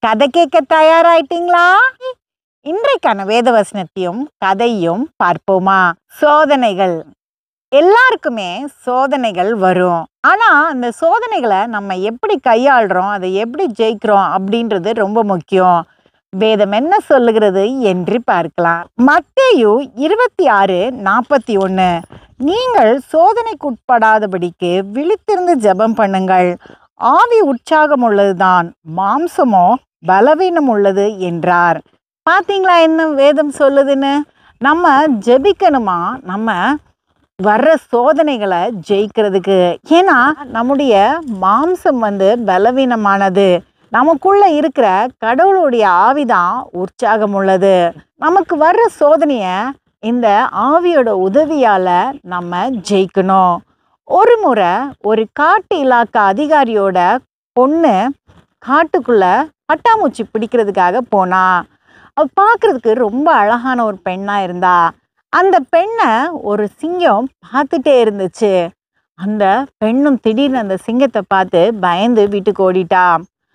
கதை கேட்க தயாராயிட்டீங்களா? இன்றைக்கான வேத வசனத்தையும் கதையும் பார்ப்போமா? சோதனைகள். எல்லாருக்குமே சோதனைகள் வரும். ஆனா அந்த சோதனைகளை நம்ம எப்படி கையாளுறோம், அதை எப்படி ஜெயிக்கிறோம் அப்படின்றது ரொம்ப முக்கியம். வேதம் என்ன சொல்லுகிறது என்று பார்க்கலாம். மத்தேயு 26:41. நீங்கள் சோதனைக்குட்படாதபடிக்கு விழித்திருந்து ஜெபம் பண்ணுங்கள். ஆவி உற்சாகம் உள்ளதுதான், மாம்சமோ பலவீனம் உள்ளது என்றார். பார்த்தீங்களா என்ன வேதம் சொல்லுதுன்னு? நம்ம ஜெபிக்கணுமா நம்ம வர்ற சோதனைகளை ஜெயிக்கிறதுக்கு. ஏன்னா நம்முடைய மாம்சம் பலவீனமானது. நமக்குள்ள இருக்கிற கடவுளுடைய ஆவிதான் உற்சாகம் உள்ளது. நமக்கு வர்ற சோதனைய இந்த ஆவியோட உதவியால நம்ம ஜெயிக்கணும். ஒரு முறை ஒரு காட்டு இலாக்கா அதிகாரியோட பொண்ணு காட்டுக்குள்ள பட்டாம்பூச்சி பிடிக்கிறதுக்காக போனா. அவ பார்க்கறதுக்கு ரொம்ப அழகான ஒரு பெண்ணா இருந்தா. அந்த பெண்ணை ஒரு சிங்கம் பார்த்துட்டே இருந்துச்சு. அந்த பெண்ணும் திடீர்னு அந்த சிங்கத்தை பார்த்து பயந்து வீட்டுக்கு ஓடிட்டா.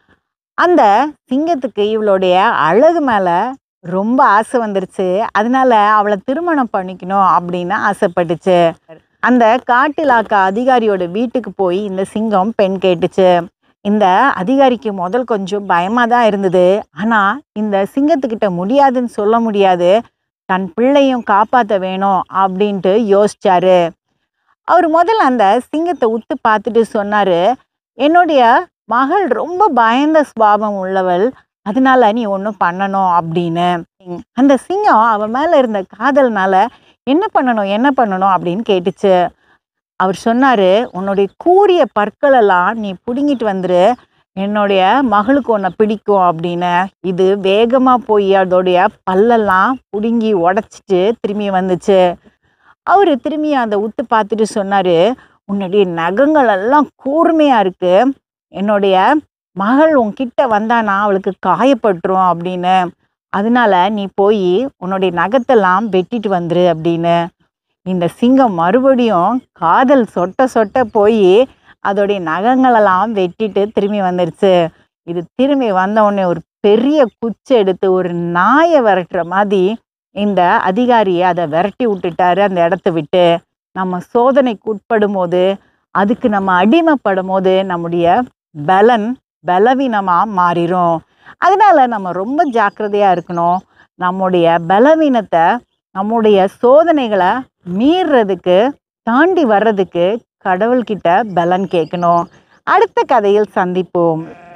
அந்த சிங்கத்துக்கு இவளுடைய அழகு மேல ரொம்ப ஆசை வந்துருச்சு. அதனால அவளை திருமணம் பண்ணிக்கணும் அப்படின்னு ஆசைப்பட்டுச்சு. அந்த காட்டிலாக்கா அதிகாரியோட வீட்டுக்கு போய் இந்த சிங்கம் பெண் கேட்டுச்சு. இந்த அதிகாரிக்கு முதல் கொஞ்சம் பயமா தான் இருந்தது. ஆனா இந்த சிங்கத்துக்கிட்ட முடியாதுன்னு சொல்ல முடியாது. தன் பிள்ளையும் காப்பாற்ற வேணும் அப்படின்ட்டு யோசிச்சாரு. அவர் முதல்ல அந்த சிங்கத்தை உத்து பார்த்துட்டு சொன்னாரு, என்னுடைய மகள் ரொம்ப பயந்த சுபாவம் உள்ளவள், அதனால நீ ஒன்றும் பண்ணணும் அப்படின்னு. அந்த சிங்கம் அவன் மேல இருந்த காதல்னால என்ன பண்ணணும் அப்படின்னு கேட்டுச்சு. அவர் சொன்னாரு, உன்னுடைய கூரிய பற்களெல்லாம் நீ பிடுங்கிட்டு வந்துரு, என்னுடைய மகளுக்கு உன்னை பிடிக்கும் அப்படின்னு. இது வேகமா போய் அதோடைய பல்லெல்லாம் பிடுங்கி உடைச்சிட்டு திரும்பி வந்துச்சு. அவரு திரும்பி அந்த உத்து பார்த்துட்டு சொன்னாரு, உன்னுடைய நகங்கள் எல்லாம் கூர்மையா இருக்கு, என்னுடைய மகள் உன்கிட்ட வந்தானா அவளுக்கு காயப்பட்டுரும் அப்படின்னு. அதனால நீ போய் உன்னுடைய நகத்தெல்லாம் வெட்டிட்டு வந்துரு அப்படின்னு. இந்த சிங்கம் மறுபடியும் காதல் சொட்ட சொட்ட போய் அதோடைய நகங்களெல்லாம் வெட்டிட்டு திரும்பி வந்துருச்சு. இது திரும்பி வந்த உடனே ஒரு பெரிய குச்சி எடுத்து ஒரு நாயை விரட்டுற மாதிரி இந்த அதிகாரியை அதை விரட்டி விட்டுட்டாரு அந்த இடத்த விட்டு. நம்ம சோதனைக்கு உட்படும் போது, அதுக்கு நம்ம அடிமைப்படும் போது நம்முடைய பலவீனமா மாறிடும். அதனால நம்ம ரொம்ப ஜாக்கிரதையா இருக்கணும். நம்முடைய பலவீனத்தை, நம்முடைய சோதனைகளை மீறதுக்கு, தாண்டி வர்றதுக்கு கடவுள்கிட்ட பலன் கேட்கணும். அடுத்த கதையில் சந்திப்போம்.